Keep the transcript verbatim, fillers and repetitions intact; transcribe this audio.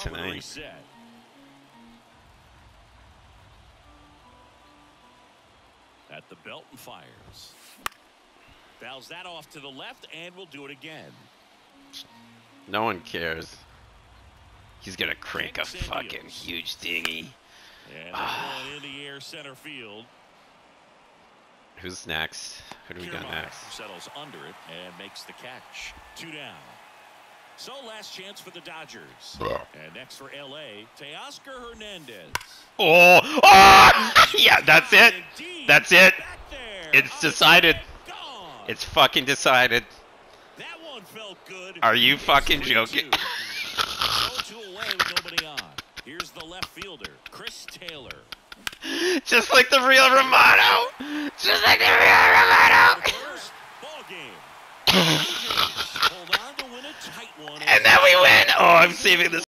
tonight. At the belt and fires. Fouls that off to the left and will do it again. No one cares. He's gonna crank a fucking huge dinghy. And ah. Going in the air center field. Who's next? Who do we got next? Settles under it and makes the catch. Two down. So last chance for the Dodgers. And next for L A, Teoscar Hernandez. Oh, oh! Yeah, that's it. That's it. It's decided. It's fucking decided. That one felt good. Are you fucking joking? Two away with nobody on. Here's the left fielder, Chris Taylor. Just like the real Romano. Just like the real Romano. First ball game. Hold on to win a tight one. And then we win. Oh, I'm saving this.